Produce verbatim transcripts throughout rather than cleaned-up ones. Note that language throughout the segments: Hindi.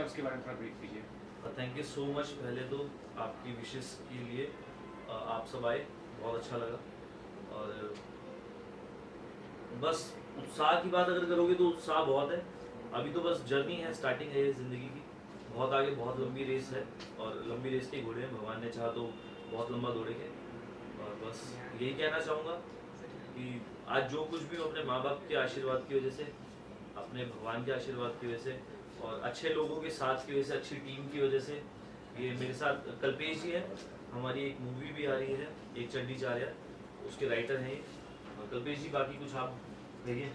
उसके बारे में थोड़ा ब्रीफ कीजिए। थैंक यू सो मच पहले तो आपकी विशेष के लिए। अ, आप सब आए, बहुत अच्छा लगा। और बस उत्साह की बात अगर करोगे तो उत्साह बहुत है। अभी तो बस जर्नी है, स्टार्टिंग है ये ज़िंदगी की। बहुत आगे बहुत लंबी रेस है और लंबी रेस के घोड़े हैं, भगवान ने चाहा तो बहुत लंबा दौड़ेंगे। और बस यही कहना चाहूँगा कि आज जो कुछ भी हो अपने माँ बाप के आशीर्वाद की वजह से, अपने भगवान के आशीर्वाद की वजह से और अच्छे लोगों के साथ की वजह से, अच्छी टीम की वजह से। ये मेरे साथ कल्पेश जी है, हमारी एक मूवी भी आ रही है एक चंडी चार्या, उसके राइटर हैं ये। और कल्पेश जी बाकी कुछ आप कहिए।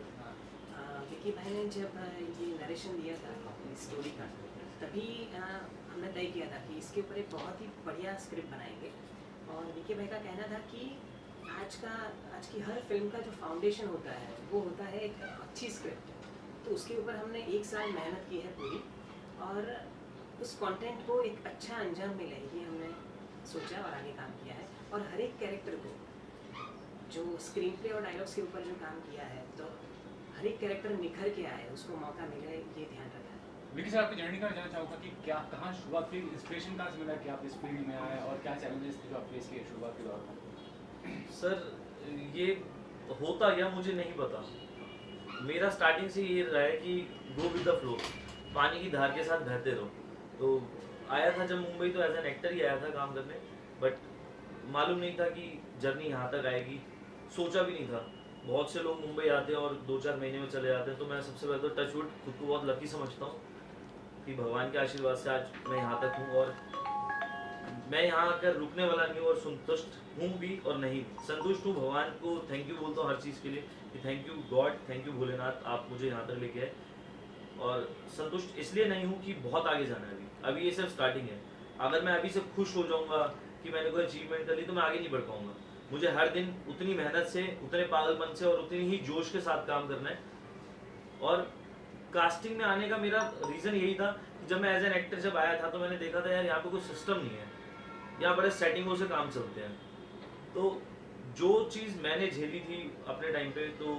विकी भाई ने जब ये नरेशन दिया था अपनी स्टोरी का, तभी हमने तय किया था कि इसके ऊपर एक बहुत ही बढ़िया स्क्रिप्ट बनाएंगे। और विकी भाई का कहना था कि आज का आज की हर फिल्म का जो फाउंडेशन होता है वो होता है एक अच्छी स्क्रिप्ट। तो उसके ऊपर हमने एक साल मेहनत की है पूरी, और उस कंटेंट को एक अच्छा अंजाम मिले ये हमने सोचा और आगे काम किया है। और हर एक कैरेक्टर को जो स्क्रीन प्ले और डायलॉग्स के ऊपर जो काम किया है, तो हर एक कैरेक्टर निखर के आए, उसको मौका मिले, ये ध्यान रखा है। विकी सर, आपकी जर्नी का जानना चाहूँगा कि क्या कहाँ शुरुआत की, इंस्पिरेशन कहाँ से मिला कि आप इस फील्ड में आए और क्या चैलेंजेस थे जो आप फेस किए शुरुआत के दौर में? सर ये होता गया मुझे नहीं पता। मेरा स्टार्टिंग से ये रहा है कि गो विद द फ्लो, पानी की धार के साथ बहते रहो। तो आया था जब मुंबई तो एज एन एक्टर ही आया था काम करने, बट मालूम नहीं था कि जर्नी यहाँ तक आएगी, सोचा भी नहीं था। बहुत से लोग मुंबई आते हैं और दो चार महीने में चले जाते हैं। तो मैं सबसे पहले तो टच वुड खुद को बहुत लकी समझता हूँ कि भगवान के आशीर्वाद से आज मैं यहाँ तक हूँ। और मैं यहाँ आकर रुकने वाला नहीं हूँ और संतुष्ट हूँ भी और नहीं भी। संतुष्ट हूँ, भगवान को थैंक यू बोलता हूँ हर चीज़ के लिए कि thank you God, thank you Bholenath, आप मुझे यहाँ तक लेके आए। और संतुष्ट इसलिए नहीं हूँ कि बहुत आगे जाना है अभी अभी ये सिर्फ स्टार्टिंग है। अगर मैं अभी से खुश हो जाऊँगा कि मैंने कोई अचीवमेंट कर ली तो मैं आगे नहीं बढ़ पाऊँगा। मुझे हर दिन उतनी मेहनत से, उतने पागलपन से और उतनी ही जोश के साथ काम करना है। और कास्टिंग में आने का मेरा रीज़न यही था कि जब मैं एज एन एक्टर जब आया था तो मैंने देखा था यार यहाँ पे कोई सिस्टम नहीं है, यहाँ बड़े सेटिंगों से काम चलते हैं। तो जो चीज़ मैंने झेली थी अपने टाइम पे, तो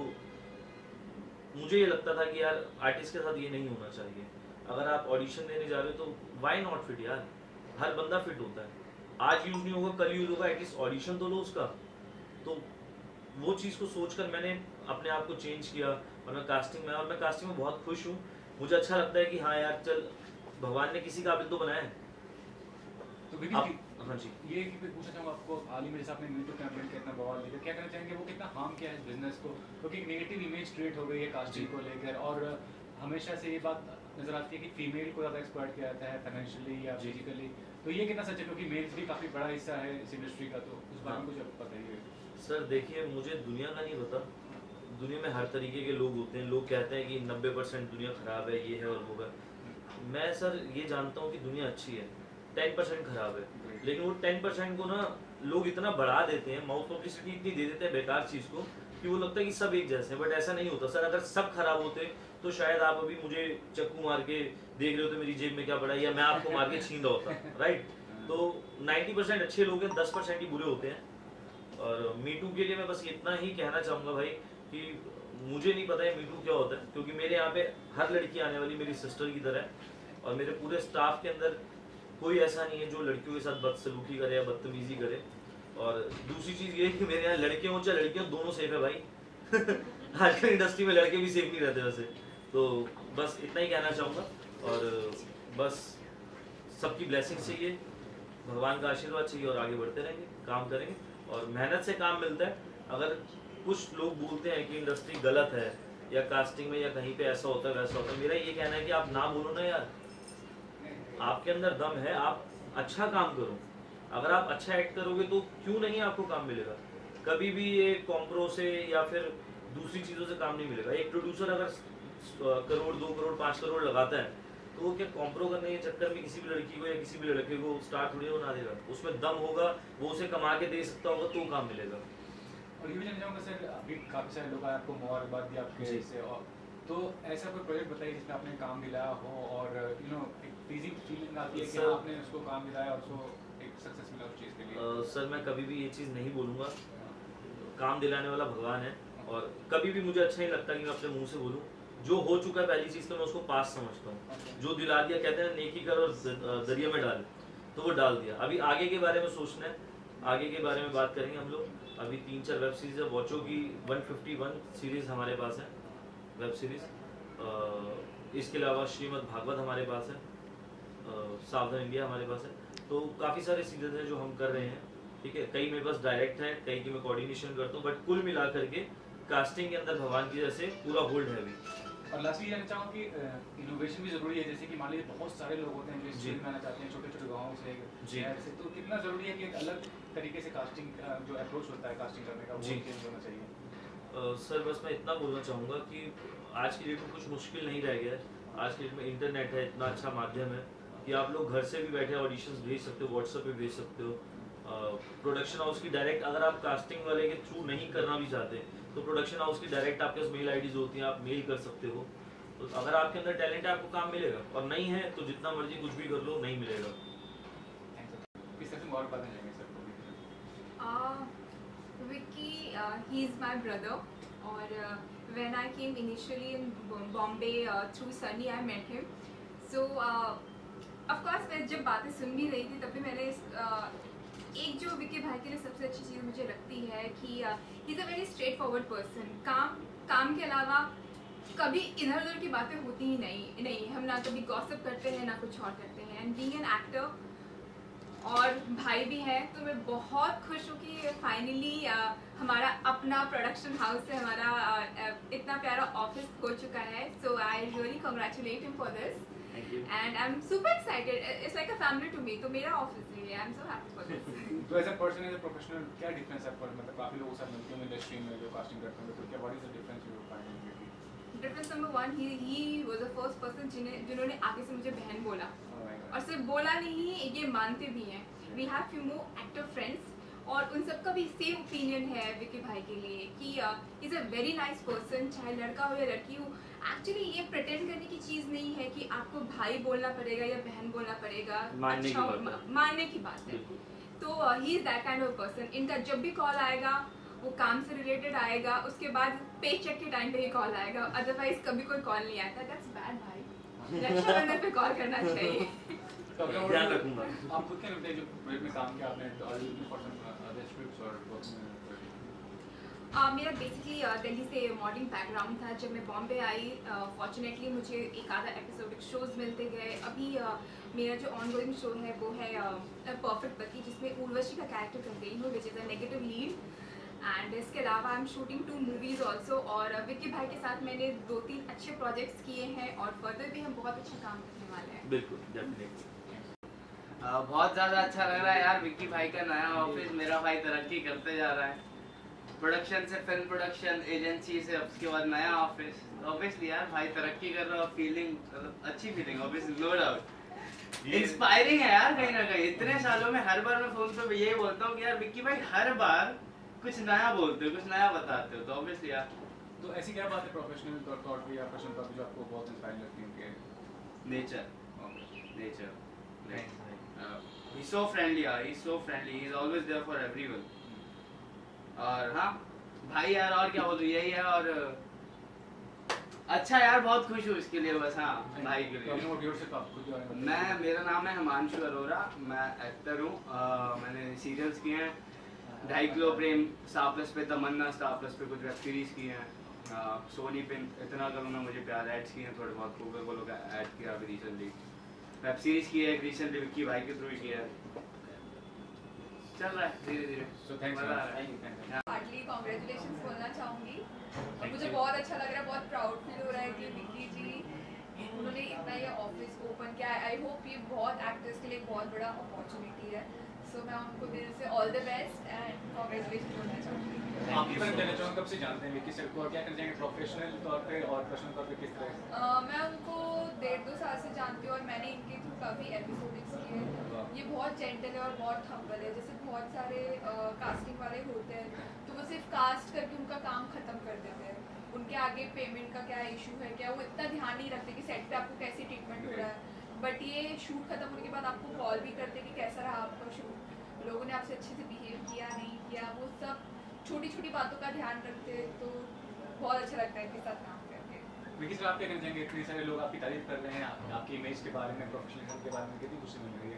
मुझे ये लगता था कि यार आर्टिस्ट के साथ ये नहीं होना चाहिए। अगर आप ऑडिशन देने जा रहे हो तो वाई नॉट फिट यार, हर बंदा फिट होता है। आज यूज़ नहीं होगा कल यूज़ होगा, एटलीस्ट ऑडिशन तो लो उसका। तो वो चीज़ को सोचकर मैंने अपने आप को चेंज किया और मैं कास्टिंग में, और मैं कास्टिंग में बहुत खुश हूँ। मुझे अच्छा लगता है कि हाँ यार चल, भगवान ने किसी काबिल तो बनाया है। तो विकी आप, हाँ जी, ये कि पूछना चाहूँगा आपको, हाल ही में जैसे आपने मीटू कैंपेन का इतना बवाल लेकर, क्या कहना चाहेंगे वो कितना हार्म किया है इस बिजनेस को? क्योंकि एक नेगेटिव इमेज क्रिएट हो गई है कास्टिंग को लेकर, और हमेशा से ये बात नजर आती है कि फीमेल को ज़्यादा एक्सप्लॉइट किया जाता है फाइनेंशियली या फिजिकली। तो ये कितना सच है, क्योंकि मेल्स भी काफ़ी बड़ा हिस्सा है इस इंडस्ट्री का, तो उस बारे में कुछ बताइए। सर देखिए, मुझे दुनिया का नहीं पता। दुनिया में हर तरीके के लोग होते हैं। लोग कहते हैं कि नब्बे परसेंट दुनिया ख़राब है, ये है और वो है। मैं सर ये जानता हूँ कि दुनिया अच्छी है, टेन परसेंट खराब है। लेकिन वो टेन परसेंट को ना लोग इतना बढ़ा देते हैं, माउथ पब्लिसिटी इतनी दे देते हैं बेकार चीज़ को कि वो लगता है कि सब एक जैसे हैं। बट ऐसा नहीं होता सर। अगर सब खराब होते तो शायद आप अभी मुझे चक्कू मार के देख रहे होते मेरी जेब में क्या पड़ा है, या मैं आपको मार के छीन रहा होता, राइट। तो नाइन्टी परसेंट अच्छे लोग हैं, दस परसेंट ही बुरे होते हैं। और मीटू के लिए मैं बस इतना ही कहना चाहूँगा भाई कि मुझे नहीं पता है मीटू क्या होता है, क्योंकि मेरे यहाँ पे हर लड़की आने वाली मेरी सिस्टर की तरह है। और मेरे पूरे स्टाफ के अंदर कोई ऐसा नहीं है जो लड़कियों के साथ बदसलूकी करे या बदतमीजी करे। और दूसरी चीज़ ये है कि मेरे यहाँ लड़के हों चाहे लड़कियाँ, दोनों सेफ है भाई। आजकल इंडस्ट्री में लड़के भी सेफ नहीं रहते वैसे। तो बस इतना ही कहना चाहूँगा। और बस सबकी ब्लेसिंग चाहिए, भगवान का आशीर्वाद चाहिए, और आगे बढ़ते रहेंगे, काम करेंगे और मेहनत से काम मिलता है। अगर कुछ लोग बोलते हैं कि इंडस्ट्री गलत है या कास्टिंग में या कहीं पे ऐसा होता है वैसा होता है, मेरा ये कहना है कि आप ना बोलो ना यार। आपके अंदर दम है, आप अच्छा काम करो। अगर आप अच्छा एक्ट करोगे तो क्यों नहीं आपको काम मिलेगा। कभी भी ये कॉम्प्रो से या फिर दूसरी चीज़ों से काम नहीं मिलेगा। एक प्रोड्यूसर अगर करोड़ दो करोड़ पाँच करोड़ लगाता है तो वो क्या कॉम्प्रो करने के चक्कर में किसी भी लड़की को या किसी भी लड़के को स्टार थोड़ी बना देगा। उसमें दम होगा, वो उसे कमा के दे सकता होगा तो काम मिलेगा। और ये भी जानना चाहूँगा सर, अभी काफ़ी सारे लोग आपको मुबारकबाद दी आपके से, और तो ऐसा कोई प्रोजेक्ट बताइए जिसमें आपने काम दिलाया हो और यू नो एक प्लीजिंग फीलिंग आती है कि सर, आपने उसको काम दिलाया और उसको एक सक्सेस मिला उस चीज़ के लिए। आ, सर मैं कभी भी ये चीज़ नहीं बोलूँगा। काम दिलाने वाला भगवान है, और कभी भी मुझे अच्छा नहीं लगता कि मैं अपने मुंह से बोलूँ जो हो चुका है पहली चीज़ तो मैं उसको पास समझता हूँ। जो दिला दिया, कहते हैं नेकी कर और दरिया में डाल, तो वो डाल दिया। अभी आगे के बारे में सोचना है, आगे के बारे में बात करेंगे हम लोग। अभी तीन चार वेब सीरीज है, वॉचो की वन फिफ्टी वन सीरीज़ हमारे पास है, वेब सीरीज़। इसके अलावा श्रीमद् भागवत हमारे पास है, सावधान इंडिया हमारे पास है। तो काफ़ी सारे सीरीज हैं जो हम कर रहे हैं, ठीक है। कई मेरे पास डायरेक्ट है, कई की मैं कोऑर्डिनेशन करता हूँ, बट कुल मिला करके कास्टिंग के अंदर भगवान की जैसे पूरा होल्ड है अभी। और लास्टली कहना चाहूँ कि इनोवेशन भी ज़रूरी है। जैसे कि मान लीजिए बहुत सारे लोग होते हैं जो इस फील्ड में आना चाहते हैं, छोटे छोटे गाँव से, शहर से, तो कितना ज़रूरी है कि एक अलग तरीके से कास्टिंग जो अप्रोच होता है कास्टिंग करने का, वो चेंज होना चाहिए। uh, सर बस मैं इतना बोलना चाहूँगा कि आज की डेट में कुछ मुश्किल नहीं रह गया है। आज की डेट में इंटरनेट है, इतना अच्छा माध्यम है कि आप लोग घर से भी बैठे ऑडिशंस भेज सकते हो, व्हाट्सएप पे भेज सकते हो। प्रोडक्शन uh, हाउस की डायरेक्ट, अगर आप कास्टिंग वाले के थ्रू नहीं करना भी चाहते तो प्रोडक्शन हाउस की डायरेक्ट आपके पास मेल आईडीज होती हैं, आप मेल कर सकते हो। तो अगर आपके अंदर टैलेंट है आपको काम मिलेगा, और नहीं है तो जितना मर्जी कुछ भी कर लो नहीं मिलेगा। किस तरह से और बातें जाएंगे sir? Vicky, he is my brother, और when I came initially in Bombay through Sunny I met him. So of course मैं जब बातें सुन भी रही थी तब भी मैंने uh, एक जो विक्की भाई के लिए सबसे अच्छी चीज़ मुझे लगती है कि he is a very straightforward person. काम काम के अलावा कभी इधर उधर की बातें होती ही नहीं नहीं हम ना कभी गॉसिप करते हैं ना कुछ और करते हैं। एंड बीइंग एन एक्टर और भाई भी है, तो मैं बहुत खुश हूँ कि फाइनली हमारा अपना प्रोडक्शन हाउस से हमारा uh, इतना प्यारा ऑफिस हो चुका है। So I really congratulate him for this and I am super excited. It's like a family to me. तो मेरा ऑफिस है, I am so happy for this. तो as a person, as a professional, क्या डिफरेंस है आपको? मतलब काफ़ी लोगों के साथ मिलते हो इंडस्ट्री में जो कास्टिंग करते हैं, तो क्या what is the difference you find? Difference number one, he he was the first person जिन्हें जिन्होंने आगे से मुझे बहन बोला, और सिर्फ बोला नहीं, ये मानते भी हैं। We have few more actor friends और उन सबका भी सेम ओपिनियन है विक्की भाई के लिए कि is a very nice person, चाहे लड़का हो या लड़की हो। एक्चुअली ये प्रिटेंड करने की चीज़ नहीं है कि आपको भाई बोलना पड़ेगा या बहन बोलना पड़ेगा, मानने अच्छा की बात है। मानने की बात है। तो he is that kind of person. इनका जब भी कॉल आएगा वो काम से रिलेटेड आएगा, उसके बाद पे चेक के टाइम पे ही कॉल आएगा, अदरवाइज कभी कोई कॉल नहीं आता। दैट्स बैड भाई, रक्षाबंधन पे कॉल करना चाहिए। ध्यान रखूंगा। आप खुद क्या लगता है जो प्रोजेक्ट में काम किया आपने अदर स्क्रिप्ट्स और Uh, मेरा बेसिकली uh, दिल्ली से मॉडलिंग बैकग्राउंड था। जब मैं बॉम्बे आई, फॉर्चुनेटली uh, मुझे एक आधा एपिसोडिक शोज़ मिलते गए। अभी uh, मेरा जो ऑनगोइंग शो है वो है परफेक्ट पति, जिसमें उर्वशी का कैरेक्टर कर रही हूँ, which is a negative lead. And इसके अलावा I am shooting two movies also, और विक्की uh, भाई के साथ मैंने दो तीन अच्छे प्रोजेक्ट्स किए हैं और फर्दर भी हम बहुत अच्छा काम करने वाले हैं। बिल्कुल, डेफिनेटली। Uh, बहुत ज़्यादा अच्छा लग रहा है यार, विक्की भाई का नया ऑफिस, मेरा भाई तरक्की करते जा रहा है। प्रोडक्शन से फिल्म प्रोडक्शन, एजेंसी से उसके बाद नया ऑफिस। ऑब्वियसली यार भाई तरक्की कर रहा है, फीलिंग अच्छी feeling, obviously no doubt inspiring है यार कहीं ना कहीं। इतने सालों में हर बार मैं फोन पे यही बोलता हूँ कि यार विक्की भाई हर बार कुछ नया बोलते हो, कुछ नया बताते हो, तो ऑब्वियसली यार। तो ऐसी क्या बात है प्रोफेशनल तौर पे या पर्सनल तौर पे जो आपको बहुत इंस्पायरिंग लगती है? Nature, nature, he's so friendly यार, he's so friendly, he's always there for everyone। और हाँ भाई यार, और क्या बोलूं, यही है। और अच्छा यार, बहुत खुश हूँ इसके लिए बस। हाँ भाई के लिए। मैं, मेरा नाम है हिमांशु अरोरा, मैं एक्टर हूँ। मैंने सीरियल्स किए हैं, ढाई किलो प्रेम, स्टार प्लस पे तमन्ना, स्टार प्लस पे कुछ वेब सीरीज की हैं, सोनी पे इतना करो ना मुझे प्यार, एड्स किए हैं, थोड़े बहुत कोका कोला का ऐड किया अभी रिसेंटली, वेब सीरीज की है रिसेंटली विक्की भाई के थ्रू ही किया है। चल रहा है धीरे धीरे। So thanks मजा आ man. रहा है। हार्डली कॉन्ग्रेचुलेशन बोलना चाहूँगी। और मुझे बहुत अच्छा लग रहा है, बहुत प्राउड फील हो रहा है कि विक्की जी उन्होंने इतना ये ऑफिस ओपन किया है। आई होप ये बहुत एक्टर्स के लिए एक बहुत बड़ा अपॉर्चुनिटी है। सो so, मैं उनको दिल से all the best and congratulation बोलना चाहूँगी। आप किस तरह कहना चाहूँगा, कब से जानते हैं विक्की सर को और क्या करना चाहेंगे प्रोफेशनल तौर पे और पर्सनल तौर पे किस तरह? uh, मैं उनको डेढ़ दो साल से जानती हूँ और मैंने इनके थ्रू काफ़ी एपिसोड्स किए हैं। ये बहुत जेंटल है और बहुत हम्बल है। जैसे बहुत सारे कास्टिंग uh, वाले होते हैं तो वो सिर्फ कास्ट करके उनका काम ख़त्म कर देते हैं, उनके आगे पेमेंट का क्या इशू है, क्या वो इतना ध्यान नहीं रखते कि सेट पे आपको कैसी ट्रीटमेंट हो रहा है। बट ये शूट खत्म होने के बाद आपको कॉल भी करते कि कैसा रहा आपका शूट, लोगों ने आपसे अच्छे से बिहेव किया नहीं किया, वो सब छोटी छोटी बातों का ध्यान रखते हैं। तो बहुत अच्छा लगता है इनके साथ काम करके। विकी सर आप क्या कहना चाहेंगे, इतने सारे लोग आपकी तारीफ कर रहे हैं, आपकी इमेज के बारे में, प्रोफेशनलिज्म के बारे में, कितनी खुशी मिल रही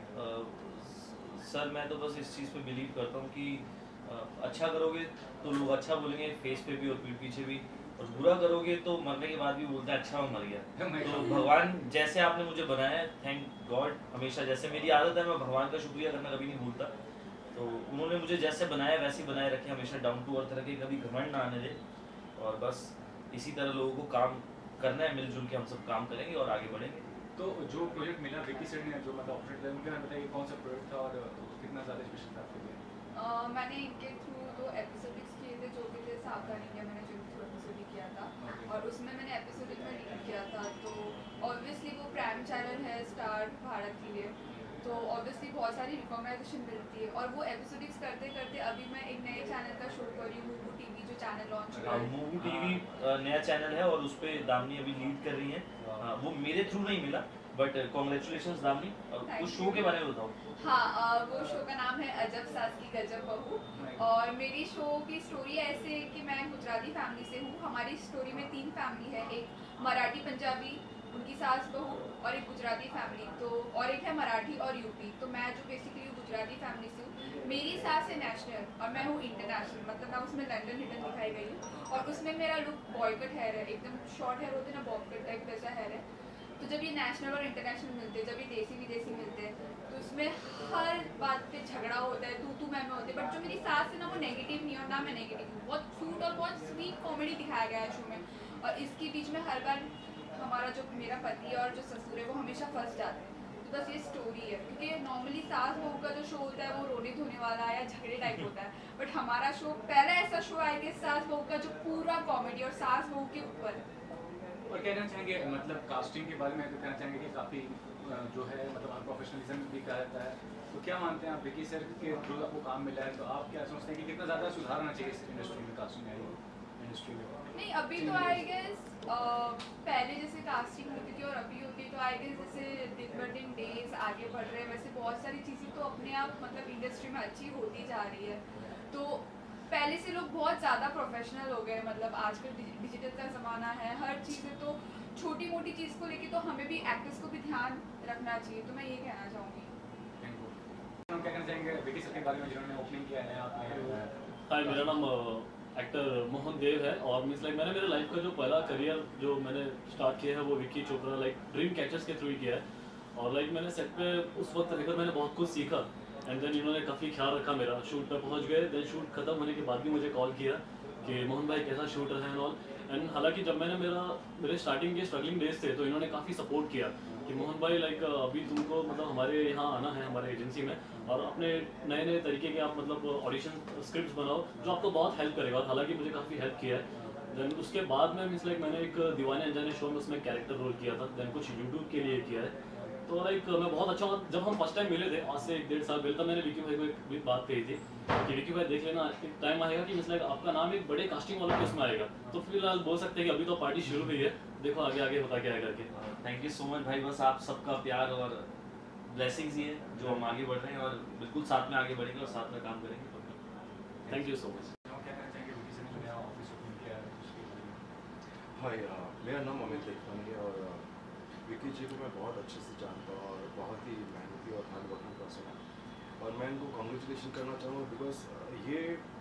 है? सर मैं तो बस इस चीज़ पे बिलीव करता हूँ कि uh, अच्छा करोगे तो लोग अच्छा बोलेंगे फेस पे भी और पीठ पीछे भी, और बुरा करोगे तो मरने के बाद भी बोलते हैं अच्छा मैं मर गया। तो भगवान जैसे आपने मुझे बनाया है, थैंक गॉड, हमेशा जैसे मेरी आदत है मैं भगवान का शुक्रिया करना कभी नहीं भूलता। तो उन्होंने मुझे जैसे बनाया वैसे ही बनाए रखे, हमेशा डाउन टू अर्थ रखे, कभी घमंड ना आने दे, और बस इसी तरह लोगों को काम करना है, मिलजुल के हम सब काम करेंगे और आगे बढ़ेंगे। तो जो प्रोजेक्ट मिला विकी सर ने, जो मतलब ऑपरेट उनके नाम बताइए कौन सा प्रोजेक्ट था और कितना ज़्यादा स्पेशल था आपके लिए? uh, मैंने इनके थ्रू दो एपिसोडिक्स किए थे, जो कि थे सावधान इंडिया, मैंने जो थ्रू एपिसोडिक किया था, और उसमें मैंने एपिसोडिक में लीड किया था। तो ऑब्वियसली वो प्राइम चैनल है स्टार भारत के लिए, तो ऑब्वियसली बहुत सारी रिकॉग्नाइजेशन मिलती है। और वो एपिसोडिक्स करते करते अभी मैं एक नए चैनल का शूट कर रही हूँ, मूवी टीवी जो चैनल लॉन्च हुआ है। मूवी टीवी नया चैनल है और उस पर दामनी अभी लीड कर रही है। वो मेरे थ्रू नहीं मिला, बट कॉन्ग्रेचुलेशंस दामनी। उस शो के बारे में बताओ। हाँ, वो शो का नाम है अजब सास की गजब बहू, और मेरी शो की स्टोरी ऐसे है कि मैं गुजराती फैमिली से हूँ। हमारी स्टोरी में तीन फैमिली है, एक मराठी पंजाबी उनकी सास बहू और एक गुजराती फैमिली, तो और एक है मराठी और यूपी। तो मैं जो बेसिकली गुजराती फैमिली से हूँ, मेरी सास है नेशनल और मैं हूँ इंटरनेशनल, मतलब मैं उसमें लंदन रिटर्न दिखाई गई हूँ, और उसमें मेरा लुक बॉयकट हेयर है, एकदम शॉर्ट हेयर होते ना बॉयकट टाइप वैसा हेयर है। तो जब ये नेशनल और इंटरनेशनल मिलते हैं, जब ये देसी विदेशी मिलते हैं, तो उसमें हर बात पे झगड़ा होता है, तू तू मैं मैं होते हैं। बट जो मेरी सास है ना, वो नेगेटिव नहीं और ना मैं नेगेटिव हूँ, बहुत क्यूट और बहुत स्वीट कॉमेडी दिखाया गया है शो में। और इसके बीच में हर बार हमारा जो मेरा पति और जो ससुर है वो हमेशा फंस जाते हैं। तो बस ये स्टोरी है, क्योंकि नॉर्मली सास बहू का जो शो होता है वो रोने धोने वाला या झगड़े टाइप होता है, बट हमारा शो पहला ऐसा शो है कि सास बहू का जो पूरा कॉमेडी और सास बहू के ऊपर। और कहना चाहेंगे मतलब कास्टिंग के बारे में, तो कहना चाहेंगे कि काफ़ी जो है मतलब प्रोफेशनलिज्म भी कहा जाता है, तो क्या मानते हैं आप विकी सर के थ्रू आपको काम मिला है, तो आप क्या सोचते हैं कि कितना ज़्यादा सुधार होना चाहिए इस इंडस्ट्री में, कास्टिंग इंडस्ट्री में? नहीं, अभी तो आई गेस पहले जैसे कास्टिंग होती थी और अभी होती है, तो आई गेस जैसे दिन ब दिन डेज आगे बढ़ रहे हैं, वैसे बहुत सारी चीज़ें तो अपने आप मतलब इंडस्ट्री में अच्छी होती जा रही है। तो पहले से लोग बहुत ज़्यादा प्रोफेशनल हो गए, मतलब आजकल डिजिटल का ज़माना है, हर चीज़ें तो छोटी मोटी चीज़ को लेके तो हमें भी एक्टर्स को भी ध्यान रखना चाहिए, तो मैं ये कहना चाहूँगी। हम क्या कहना चाहेंगे विकी सर के बारे में, जिन्होंने ओपनिंग किया है आपने? हाय, मेरा नाम एक्टर मोहन देव है, और मीन्स लाइक मैंने मेरे लाइफ का जो पहला करियर जो मैंने स्टार्ट किया है वो Vicky Chopra like dream catchers के थ्रू ही किया है। और लाइक मैंने सेट पे उस वक्त रहकर मैंने बहुत कुछ सीखा, एंड देन इन्होंने काफ़ी ख्याल रखा मेरा। शूट पे पहुंच गए, देन शूट खत्म होने के बाद भी मुझे कॉल किया कि मोहन भाई कैसा शूट रहा है एंड ऑल। एंड हालांकि जब मैंने मेरा मेरे स्टार्टिंग के स्ट्रगलिंग डेज थे, तो इन्होंने काफ़ी सपोर्ट किया कि मोहन भाई लाइक अभी तुमको मतलब हमारे यहाँ आना है, हमारे एजेंसी में, और अपने नए नए तरीके के आप मतलब ऑडिशन स्क्रिप्ट्स बनाओ जो आपको बहुत हेल्प करेगा। और हालांकि मुझे काफ़ी हेल्प किया है। देन उसके बाद में मीन्स लाइक मैंने एक दीवाने अनजाने शो में उसमें कैरेक्टर रोल किया था, देन कुछ यूट्यूब के लिए किया है। तो लाइक मैं बहुत अच्छा हूँ। जब हम फर्स्ट टाइम मिले थे आज से एक डेढ़ साल पहले, तब मैंने विकी भाई को एक बात कही थी कि विकी भाई देख लेना, एक टाइम आएगा कि मीन्स लाइक आपका नाम एक बड़े कास्टिंग वालों के उसमें आएगा। तो फिलहाल बोल सकते हैं कि अभी तो पार्टी शुरू हुई है, देखो आगे आगे होता क्या है करके। थैंक यू सो मच भाई, बस आप सबका प्यार और ब्लेसिंग्स ही है जो हम आगे बढ़ रहे हैं, और बिल्कुल साथ में आगे बढ़ेंगे और साथ में काम करेंगे। Thank you so much. Hi, मेरा नाम अमित देखवानी है, और विकी जी को मैं बहुत अच्छे से जानता हूँ और बहुत ही मेहनती और हार्ड वर्किंग पर्सन है, और मैं इनको कॉन्ग्रेचुलेशन करना चाहूँगा बिकॉज ये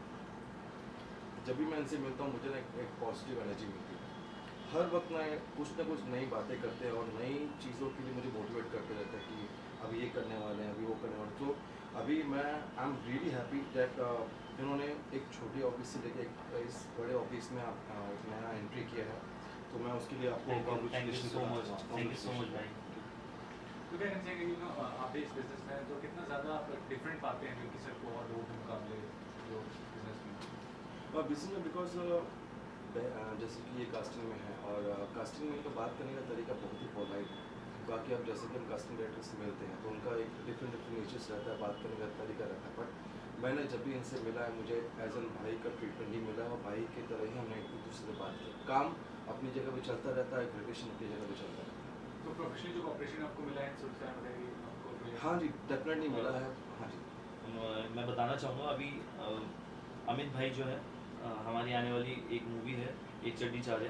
जब भी मैं इनसे मिलता हूँ मुझे ना एक पॉजिटिव एनर्जी मिलती है। हर वक्त ना कुछ ना कुछ नई बातें करते हैं और नई चीज़ों के लिए मुझे मोटिवेट करते रहते हैं कि अभी ये करने वाले हैं, अभी वो करने वाले। तो अभी मैं I am really happy that इन्होंने एक छोटी ऑफिस से लेके एक इस बड़े ऑफिस में एक नया एंट्री किया है, तो मैं उसके लिए आपको congratulation so much, thank you so much भाई। तो क्या कहना चाहेंगे यू नो आप इस बिजनेस में तो कितना ज़्यादा आप डिफरेंट पाते हैं विकी सर को और लोगों के मुकाबले जो बिजनेस में? और बिजनेस में बिकॉज जैसे कि ये कास्टिंग में है, और कास्टिंग में तो बात करने का तरीका बहुत ही पोलाइट है। बाकी अब जैसे कि हम कास्टिंग डायरेक्टर से मिलते हैं तो उनका एक डिफरेंट डिफरेंट नेचर्स रहता है, बात करने का तरीका रहता है। बट मैंने जब भी इनसे मिला है मुझे एज एन भाई का ट्रीटमेंट ही मिला है, और भाई की तरह ही हमने एक दूसरे से बात की। काम अपनी जगह भी चलता रहता है, ग्रेडेशन अपनी जगह भी चलता है। तो प्रोफेशनल जो ऑपरेशन आपको मिला है सोचता है आपको? हाँ जी, डेफिनेटली मिला है। हाँ जी, मैं बताना चाहूँगा अभी अमित भाई जो है हमारी आने वाली एक मूवी है एक चड्डी चार्या,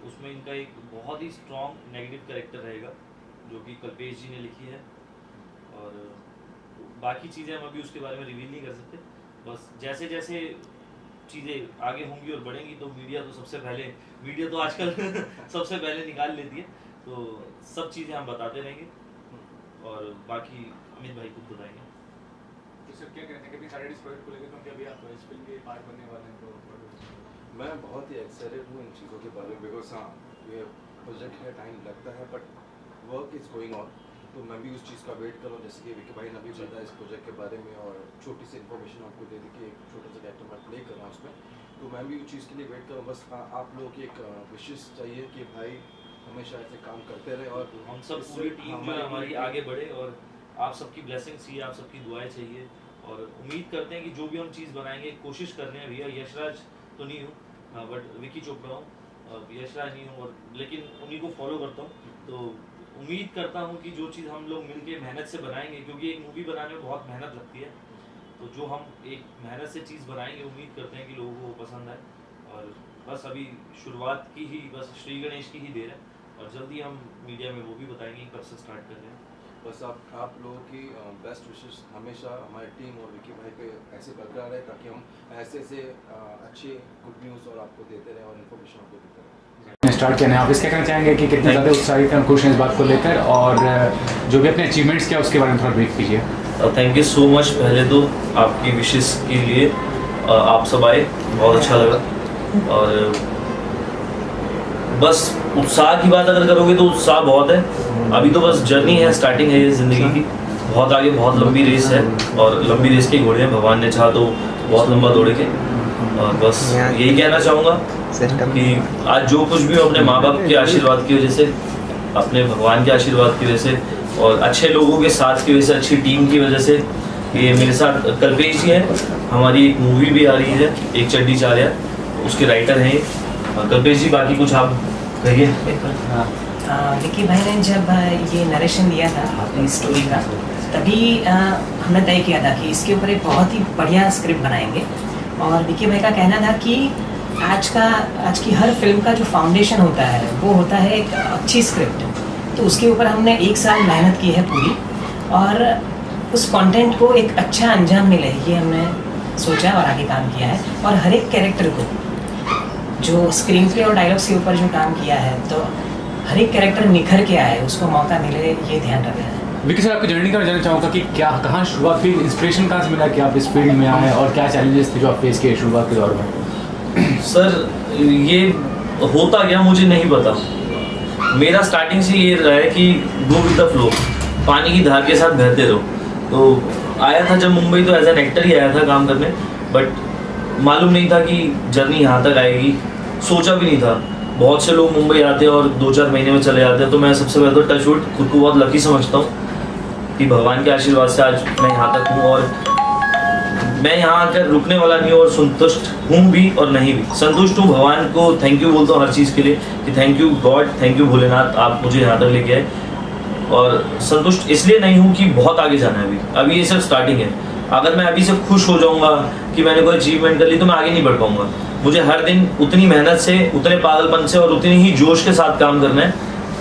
उसमें इनका एक बहुत ही स्ट्रॉन्ग नेगेटिव कैरेक्टर रहेगा जो कि कल्पेश जी ने लिखी है। और बाकी चीज़ें हम अभी उसके बारे में रिवील नहीं कर सकते, बस जैसे जैसे चीज़ें आगे होंगी और बढ़ेंगी तो मीडिया तो सबसे पहले मीडिया तो आजकल सबसे पहले निकाल लेती है, तो सब चीज़ें हम बताते रहेंगे और बाकी अमित भाई खुद बताएंगे। तो सर क्या कहते हैं कि सारे इस प्रोजेक्ट को लेकर क्योंकि अभी आप इस फिल्म के पार्ट बनने वाले हैं, तो मैं बहुत ही एक्साइटेड हूँ इन चीज़ों के बारे में, बिकॉज हाँ ये प्रोजेक्ट है, टाइम लगता है but work is going on, तो मैं भी उस चीज़ का वेट कर रहा हूँ। जैसे कि विकी भाई ने अभी बताया इस प्रोजेक्ट के बारे में और छोटी सी इन्फॉर्मेशन आपको दे दी कि एक छोटा सा कैरेक्टर मैं प्ले कर रहा हूँ उसमें, तो मैं भी उस चीज़ के लिए वेट कर रहा हूँ। बस आ, आप लोगों की एक विशेष चाहिए कि भाई हमेशा ऐसे काम करते रहे और हम सब पूरी टीम जो है हमारी आगे बढ़े और आप सबकी ब्लेसिंग चाहिए, आप सबकी दुआएं चाहिए और उम्मीद करते हैं कि जो भी हम चीज़ बनाएंगे कोशिश कर रहे हैं भैया, यशराज तो नहीं हूँ बट विकी चोपड़ा हूँ, यशराज नहीं हूँ, और लेकिन उन्हीं को फॉलो करता हूँ। तो उम्मीद करता हूँ कि जो चीज़ हम लोग मिलके मेहनत से बनाएंगे, क्योंकि एक मूवी बनाने में बहुत मेहनत लगती है, तो जो हम एक मेहनत से चीज़ बनाएंगे उम्मीद करते हैं कि लोगों को पसंद आए। और बस अभी शुरुआत की ही बस श्री गणेश की ही देर है और जल्दी हम मीडिया में वो भी बताएंगे कब से स्टार्ट कर रहे हैं। बस आप आप लोगों की बेस्ट विशेस हमेशा हमारी टीम और विकी भाई पे ऐसे बरकरार रहे ताकि हम ऐसे ऐसे अच्छे गुड न्यूज़ और आपको देते रहें और इन्फॉर्मेशन आपको देते रहें। स्टार्ट करना है, आप इसके कहना चाहेंगे कि कितने ज़्यादा उत्साहित हैं खुश हैं इस बात को लेकर, और जो भी अपने अचीवमेंट्स क्या उसके बारे में थोड़ा ब्रीफ कीजिए। थैंक यू सो मच पहले तो आपकी विशेस के लिए, आप सब आए बहुत अच्छा लगा। और बस उत्साह की बात अगर करोगे तो उत्साह बहुत है, अभी तो बस जर्नी है, स्टार्टिंग है ये ज़िंदगी की, बहुत आगे बहुत लंबी रेस है और लंबी रेस के घोड़े हैं, भगवान ने चाहा तो बहुत लंबा दौड़ेंगे। और बस यही कहना चाहूँगा कि आज जो कुछ भी हो अपने माँ बाप के आशीर्वाद की वजह से, अपने भगवान के आशीर्वाद की वजह से और अच्छे लोगों के साथ की वजह से, अच्छी टीम की वजह से, ये मेरे साथ कल्पेश जी है, हमारी एक मूवी भी आ रही है एक चड्डी चालिया, उसके राइटर हैं कल्पेश जी। बाकी कुछ आप कहिए। विकी भाई ने जब ये नरेशन दिया था अपनी स्टोरी का, तभी हमने तय किया था कि इसके ऊपर एक बहुत ही बढ़िया स्क्रिप्ट बनाएंगे। और विकी भाई का कहना था कि आज का आज की हर फिल्म का जो फाउंडेशन होता है वो होता है एक अच्छी स्क्रिप्ट, तो उसके ऊपर हमने एक साल मेहनत की है पूरी, और उस कंटेंट को एक अच्छा अंजाम मिले ये हमने सोचा और आगे काम किया है। और हर एक कैरेक्टर को जो स्क्रीन प्ले और डायलॉग्स के ऊपर जो काम किया है, तो हर एक कैरेक्टर निखर के आए, उसको मौका मिले, ये ध्यान रखा है। विकी सर, आपकी जर्नी का मैं जानना चाहूँगा कि क्या कहाँ शुरुआत हुई, इंस्पिरेशन कहाँ से मिला कि आप इस फील्ड में आए और क्या चैलेंजेस थे जो आप फेस किए शुरुआत के दौर में? सर ये होता गया मुझे नहीं पता, मेरा स्टार्टिंग से ये रहा है कि गो विद द फ्लो, पानी की धार के साथ बहते रहो। तो आया था जब मुंबई तो एज एन एक्टर ही आया था काम करने, बट मालूम नहीं था कि जर्नी यहाँ तक आएगी, सोचा भी नहीं था। बहुत से लोग मुंबई आते हैं और दो चार महीने में चले जाते हैं, तो मैं सबसे पहले तो टच वुड खुद को बहुत लकी समझता हूँ कि भगवान के आशीर्वाद से आज मैं यहाँ तक हूँ, और मैं यहाँ आकर रुकने वाला नहीं हूँ और संतुष्ट हूँ भी और नहीं भी। संतुष्ट हूँ, भगवान को थैंक यू बोलता हूँ हर चीज़ के लिए कि thank you God, thank you Bholenath, आप मुझे यहाँ तक लेके आए। और संतुष्ट इसलिए नहीं हूँ कि बहुत आगे जाना है, अभी अभी ये सिर्फ स्टार्टिंग है। अगर मैं अभी से खुश हो जाऊँगा कि मैंने कोई अचीवमेंट कर ली तो मैं आगे नहीं बढ़ पाऊँगा। मुझे हर दिन उतनी मेहनत से, उतने पागलपन से और उतनी ही जोश के साथ काम करना है।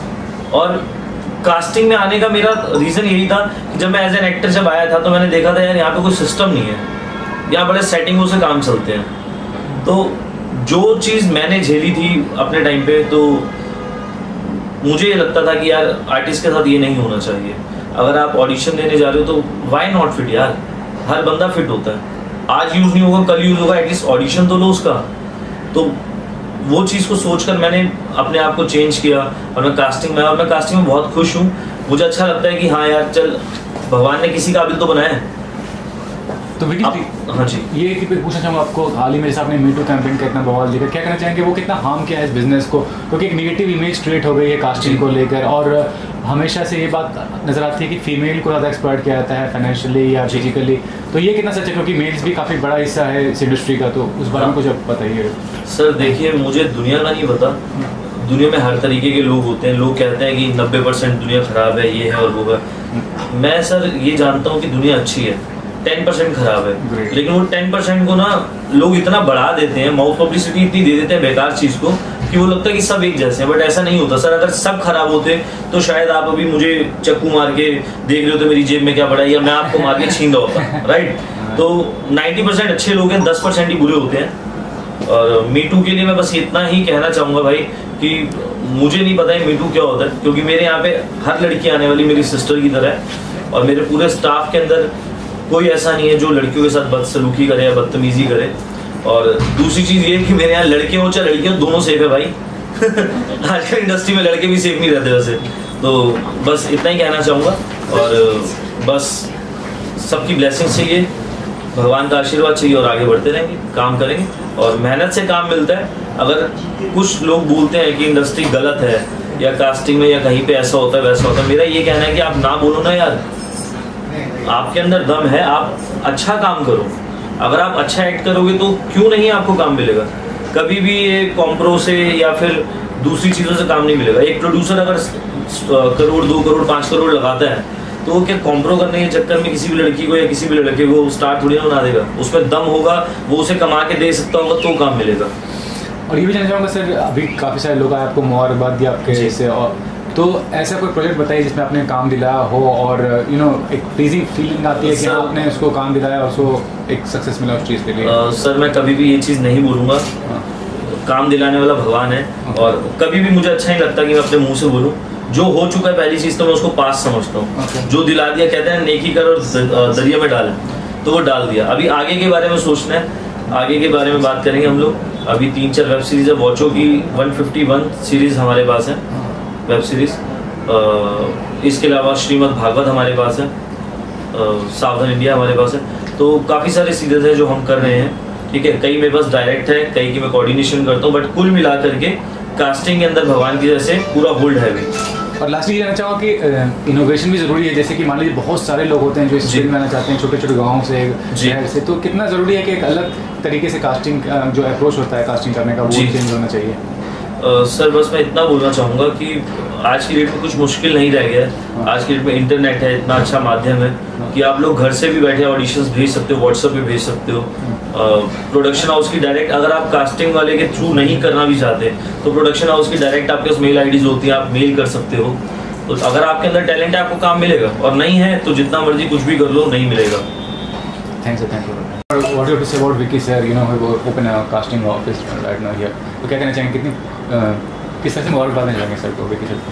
और कास्टिंग में आने का मेरा रीज़न यही था कि जब मैं एज एन एक्टर जब आया था तो मैंने देखा था यार यहाँ पे कोई सिस्टम नहीं है, यहाँ बड़े सेटिंगों से काम चलते हैं। तो जो चीज़ मैंने झेली थी अपने टाइम पे, तो मुझे ये लगता था कि यार आर्टिस्ट के साथ ये नहीं होना चाहिए। अगर आप ऑडिशन देने जा रहे हो तो वाई नॉट फिट यार, हर बंदा फिट होता है, आज यूज़ नहीं होगा कल यूज़ होगा, एटलीस्ट ऑडिशन तो लो उसका। तो वो चीज़ को सोचकर मैंने अपने आप को चेंज किया और मैं कास्टिंग में, और मैं कास्टिंग में बहुत खुश हूँ। मुझे अच्छा लगता है कि हाँ यार चल, भगवान ने किसी काबिल तो बनाया है। तो विकी जी, हाँ जी, ये कि पूछना चाहूँगा आपको, हाल ही में जैसे आपने मीटू कैंपेन का इतना बवाल देखा, क्या कहना चाहेंगे वो कितना हार्म किया है इस बिजनेस को, क्योंकि एक नेगेटिव इमेज क्रिएट हो गई है कास्टिंग को लेकर, और हमेशा से ये बात नजर आती है कि फीमेल को ज़्यादा एक्सप्लॉइट किया जाता है फाइनेंशियली या फिजिकली, तो ये कितना सच है, क्योंकि मेल्स भी काफ़ी बड़ा हिस्सा है इस इंडस्ट्री का, तो उस बारे में कुछ बताइए। सर देखिए, मुझे दुनिया का नहीं पता, दुनिया में हर तरीके के लोग होते हैं। लोग कहते हैं कि नब्बे परसेंट दुनिया ख़राब है, ये है और वो है। मैं सर ये जानता हूँ कि दुनिया अच्छी है, टेन परसेंट खराब है, लेकिन वो टेन परसेंट को ना लोग इतना बढ़ा देते हैं, माउथ पब्लिसिटी इतनी दे देते हैं बेकार चीज़ को, कि कि वो लगता है कि सब एक जैसे हैं, बट ऐसा नहीं होता सर। अगर सब खराब होते तो शायद आप अभी मुझे चक्कू मार के देख रहे होते मेरी जेब में क्या पड़ा है, या मैं आपको मार के छीन रहा होता, राइट। तो नब्बे परसेंट अच्छे लोग हैं, दस परसेंट ही बुरे होते हैं। और मीटू के लिए मैं बस इतना ही कहना चाहूँगा भाई कि मुझे नहीं पता है मीटू क्या होता है, क्योंकि मेरे यहाँ पे हर लड़की आने वाली मेरी सिस्टर की तरह है, और मेरे पूरे स्टाफ के अंदर कोई ऐसा नहीं है जो लड़कियों के साथ बदसलूकी करे या बदतमीजी करे। और दूसरी चीज़ ये है कि मेरे यहाँ लड़के हो चाहे लड़कियाँ दोनों सेफ है भाई। आजकल इंडस्ट्री में लड़के भी सेफ नहीं रहते वैसे। तो बस इतना ही कहना चाहूँगा, और बस सबकी ब्लेसिंग चाहिए, भगवान का आशीर्वाद चाहिए, और आगे बढ़ते रहेंगे, काम करेंगे, और मेहनत से काम मिलता है। अगर कुछ लोग बोलते हैं कि इंडस्ट्री गलत है या कास्टिंग में या कहीं पे ऐसा होता है वैसा होता है, मेरा ये कहना है कि आप ना बोलो ना यार, आपके अंदर दम है, आप अच्छा काम करो। अगर आप अच्छा एक्ट करोगे तो क्यों नहीं आपको काम मिलेगा। कभी भी ये कॉम्प्रो से या फिर दूसरी चीज़ों से काम नहीं मिलेगा। एक प्रोड्यूसर अगर करोड़ दो करोड़ पाँच करोड़ लगाता है तो वो क्या कॉम्प्रो करने के चक्कर में किसी भी लड़की को या किसी भी लड़के को स्टार थोड़ी ना बना देगा। उसमें दम होगा, वो उसे कमा के दे सकता होगा तो काम मिलेगा। और ये भी जानना चाहूँगा सर, अभी काफ़ी सारे लोग आए आपको मुबारकबाद दिया आपके से, और तो ऐसा कोई प्रोजेक्ट बताइए जिसमें आपने काम दिलाया हो और यू नो एक प्लीजिंग फीलिंग आती है कि आपने उसको काम दिलाया और उसको एक सक्सेस मिला उस चीज़ के लिए। uh, सर मैं कभी भी ये चीज़ नहीं बोलूँगा, काम दिलाने वाला भगवान है, और कभी भी मुझे अच्छा नहीं लगता कि मैं अपने मुंह से बोलूँ। जो हो चुका है पहली चीज़ तो मैं उसको पास समझता हूँ। जो दिला दिया, कहते हैं नेकी कर और दरिया में डाल, तो वो डाल दिया। अभी आगे के बारे में सोचना है, आगे के बारे में बात करेंगे हम लोग। अभी तीन चार वेब सीरीज़ है, वॉचो की वन फिफ्टी वन सीरीज़ हमारे पास है वेब सीरीज़। इसके अलावा श्रीमद् भागवत हमारे पास है, सावधान इंडिया हमारे पास है। तो काफ़ी सारे सीरीज़ हैं जो हम कर रहे हैं, ठीक है। कई मेरे पास डायरेक्ट है, कई की मैं कोऑर्डिनेशन करता हूँ, बट कुल मिला करके कास्टिंग के अंदर भगवान की जैसे पूरा होल्ड है भी। और लास्टली कहना चाहूँगा कि इनोवेशन भी ज़रूरी है। जैसे कि मान लीजिए बहुत सारे लोग होते हैं जो इस फील्ड में आना चाहते हैं, छोटे छोटे गाँव से, शहर से, तो कितना ज़रूरी है कि एक अलग तरीके से कास्टिंग जो अप्रोच होता है कास्टिंग करने का वो चेंज होना चाहिए। Uh, सर बस मैं इतना बोलना चाहूँगा कि आज की डेट में कुछ मुश्किल नहीं रह गया है। आज की डेट में इंटरनेट है, इतना अच्छा माध्यम है कि आप लोग घर से भी बैठे ऑडिशंस भेज सकते हो, व्हाट्सएप पे भेज सकते हो। प्रोडक्शन हाउस की डायरेक्ट, अगर आप कास्टिंग वाले के थ्रू नहीं करना भी चाहते तो प्रोडक्शन हाउस की डायरेक्ट आपके पास मेल आईडीज होती है, आप मेल कर सकते हो। तो अगर आपके अंदर टैलेंट है आपको काम मिलेगा, और नहीं है तो जितना मर्जी कुछ भी कर लो नहीं मिलेगा। Thanks thank you. What do you have to say about Vicky sir? You know, we open a casting office right now here. तो क्या कहना चाहेंगे, कितनी किस तरह से मुबारकबाद देना चाहेंगे सर को, विकी सर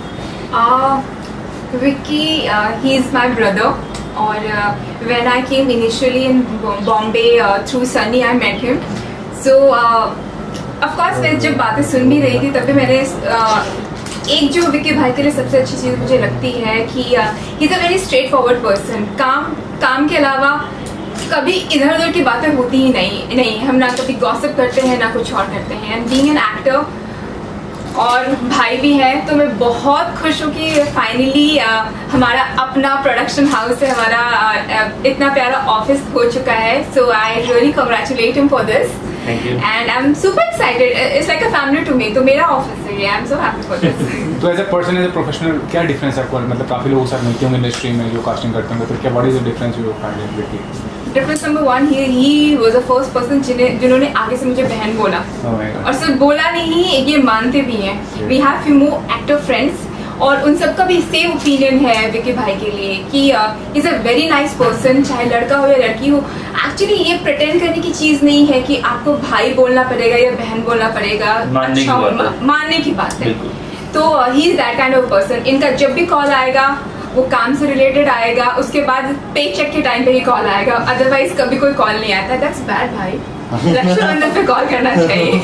को? Vicky, he is my brother, और uh, when I came initially in Bombay uh, through Sunny I met him. So uh, of course मैं जब बातें सुन भी रही थी तब भी मैंने uh, एक जो विकी भाई के लिए सबसे अच्छी चीज़ मुझे लगती है कि he is a very straightforward person. काम काम के अलावा कभी इधर उधर की बातें होती ही नहीं नहीं हम ना कभी गॉसिप करते हैं ना कुछ और करते हैं। एंड बीइंग एन एक्टर और भाई भी है, तो मैं बहुत खुश हूँ कि फाइनली हमारा अपना प्रोडक्शन हाउस है, हमारा uh, इतना प्यारा ऑफिस हो चुका है। So I really congratulate him for this and I am super excited. It's like a family to me. तो मेरा ऑफिस है ये, I am so happy for this. तो as a person, as a professional, क्या डिफरेंस है आपको, मतलब काफ़ी लोगों के साथ मिलते होंगे इंडस्ट्री में जो कास्टिंग करते होंगे, तो क्या what is the difference you find in Vicky? Difference number one, he he was the first person जिन्हें जिन्होंने आगे से मुझे बहन बोला। oh और सिर्फ बोला नहीं, ये मानते भी हैं। We have few more actor friends और उन सबका भी सेम ओपिनियन है विकी भाई के लिए कि is a very nice person, चाहे लड़का हो या लड़की हो। एक्चुअली ये प्रिटेंड करने की चीज़ नहीं है कि आपको भाई बोलना पड़ेगा या बहन बोलना पड़ेगा, मानने अच्छा की बात है। मानने की बात है। तो he is that kind of person. इनका जब भी कॉल आएगा वो काम से रिलेटेड आएगा, उसके बाद पे चेक के टाइम पे ही कॉल आएगा, अदरवाइज कभी कोई कॉल नहीं आता। दैट्स बैड भाई, रक्षाबंधन पे कॉल करना चाहिए।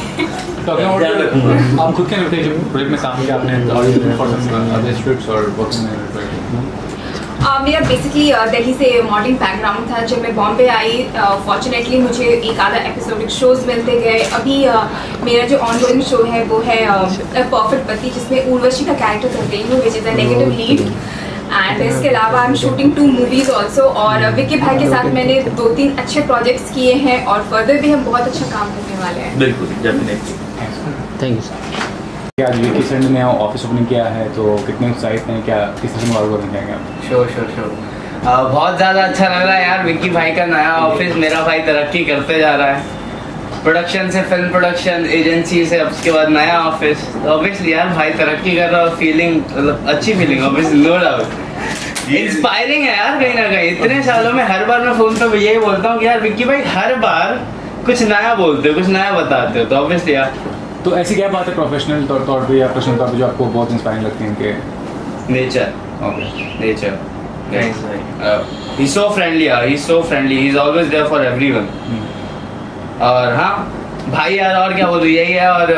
आप खुद के जो प्रोजेक्ट में काम किया आपने, मेरा बेसिकली दिल्ली से मॉडलिंग बैकग्राउंड था। जब मैं बॉम्बे आई, फॉर्चुनेटली मुझे एक आधा एपिसोडिक शोज मिलते गए। अभी uh, मेरा जो ऑनगोइंग शो है वो है परफेक्ट पति, जिसमें उर्वशी का कैरेक्टर कर रही हूँ, which is a negative lead. And इसके अलावा I am shooting two movies also. और विकी भाई के साथ मैंने दो तीन अच्छे प्रोजेक्ट्स किए हैं और फर्दर भी हम बहुत अच्छा काम करने वाले हैं। बिल्कुल, डेफिनेटली। Thank you sir. आज विकी सर ने नया ऑफिस ओपनिंग किया है, तो कितने उत्साहित हैं, क्या किस तरह से मुबारक देना चाहेंगे आप? श्योर श्योर श्योर बहुत ज़्यादा अच्छा लग रहा है यार। विकी भाई का नया ऑफिस, मेरा भाई तरक्की करते जा रहा है। प्रोडक्शन से फिल्म प्रोडक्शन, एजेंसी से अब उसके बाद नया ऑफिस, तो ऑब्वियसली यार भाई तरक्की कर रहा है, फीलिंग मतलब अच्छी feeling obviously, no doubt inspiring है यार कहीं ना कहीं। इतने सालों में हर बार मैं फोन पे यही बोलता हूँ कि यार विक्की भाई हर बार कुछ नया बोलते हो, कुछ नया बताते हो, तो ऑब्वियसली यार। तो ऐसी क्या बात है प्रोफेशनल तौर तौर पे या पर्सनल तौर पे जो आपको बहुत इंस्पायरिंग लगती है इनके? नेचर, ओके नेचर, Thanks, भाई। he's so friendly यार, he's so friendly, he's always there for everyone। और हाँ भाई यार और क्या बोलूं, यही है। और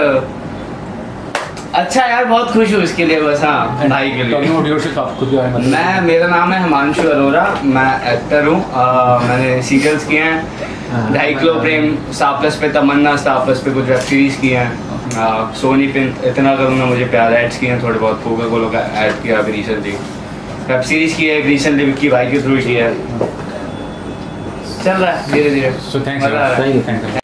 अच्छा यार बहुत खुश हूँ इसके लिए बस। हाँ भाई के लिए। Talking about yourself, आप खुद के बारे में बताइए। मैं मेरा नाम है हिमांशु अरोरा, मैं एक्टर हूँ। मैंने सीरियल्स किए हैं, ढाई किलो प्रेम, स्टार प्लस पे तमन्ना, स्टार प्लस पे कुछ वेब सीरीज किए हैं, सोनी पे इतना करूँगा मुझे प्यार, एड्स किए हैं थोड़े बहुत, कोका कोला का ऐड किया अभी रिसेंटली, वेब सीरीज की है रिसेंटली विक्की भाई के थ्रू की है, चल रहा है धीरे धीरे। So thanks, मजा आ रहा है। thank you, thank you.